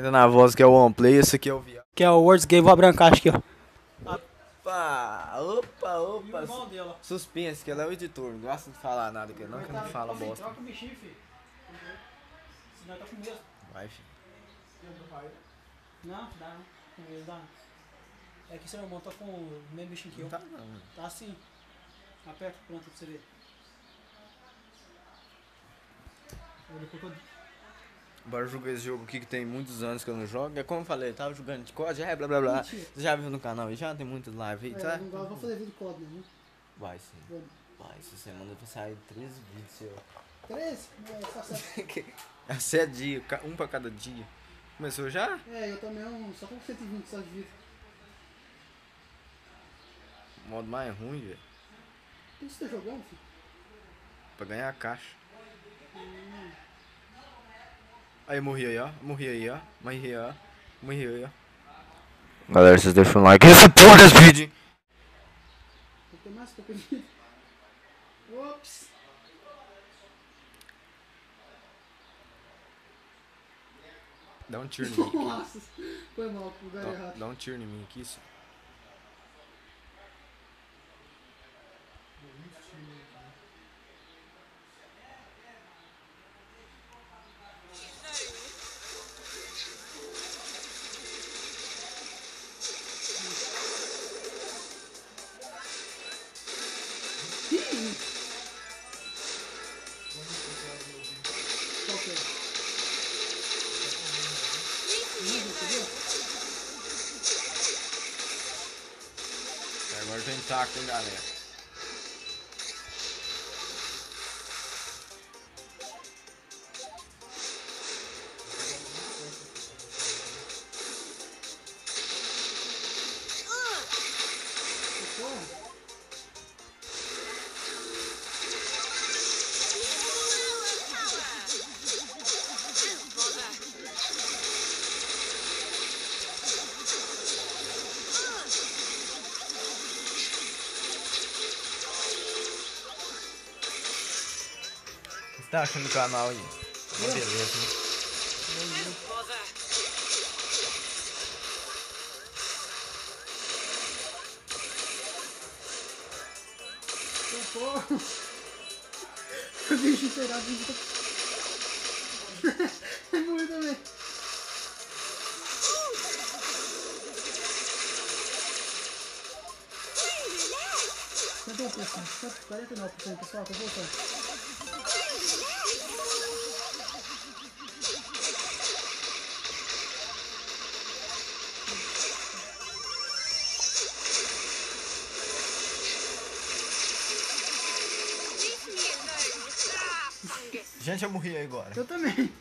Tá na voz que é o OnePlay, esse aqui é o Viado. Que é o Words Game, vou abrir a caixa aqui, ó. Opa. Suspense, que ela é o editor, não gosta de falar nada, que não fala bosta. Troca o bichinho, filho. Senão tá com medo. Vai, filho. Não, dá não. Com medo dá. É que seu irmão tá com o mesmo bichinho que eu. Não tá não, mano. Tá assim. Aperta, pronto, pra você ver. Bora jogar esse jogo aqui que tem muitos anos que eu não jogo. É como eu falei, eu tava jogando de COD, blá blá blá. Mentira. Você já viu no canal aí? Já tem muitas lives aí, tá? Não vou fazer vídeo COD, né? Vai sim. Vai, essa semana vai sair 13 vídeos seu. 13? É, só 7. É 7 dias, um pra cada dia. Começou já? É, eu também só com 120 só de vida. O modo mais ruim, velho. O que você tá jogando, filho? Pra ganhar a caixa. Aí, morri aí, ó. Morri aí, ó. Galera, vocês deixam um like nessa porra desse vídeo. Vou ter mais pouco de vida. Ops. Dá um tiro em mim aqui. Nossa, foi mal, pro lugar errado. Dá um tiro em mim aqui, só. Agora eu tô intacto, hein, galera. O que você tá achando do canal aí? Uma beleza, né? Socorro! O bicho pegar a vida. Morreu também. Quanto é o percento? 49%, pessoal, tô voltando. Gente, eu morri aí agora. Eu também.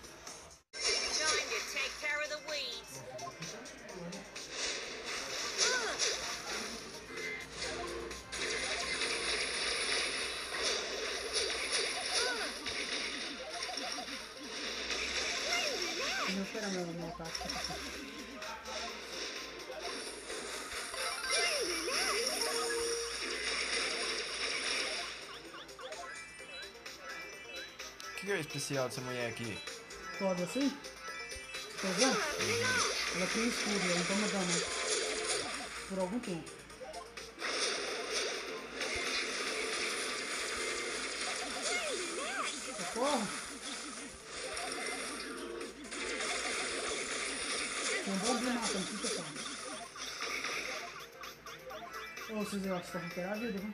Eu vou esperar meu ataque. O que é o especial dessa mulher aqui? Pode assim? Tá vendo? Ela tem escudo, ela não tá mudando por algum tempo. Socorro! Tem um bom de matando, que pessoal. Ô, vocês acham que estão recuperando a vida, viu?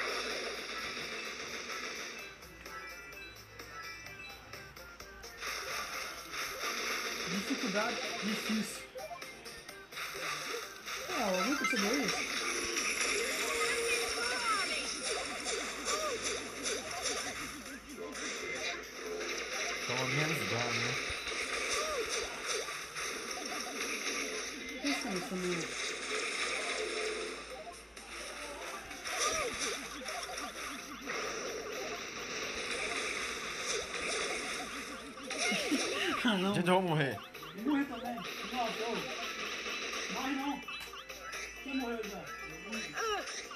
Dificuldade difícil. Alguém percebeu isso? Toma menos dano, né? O que está isso também? Ah, não. Gente, eu vou morrer. Morre também. Não, morre não. Quem morreu já?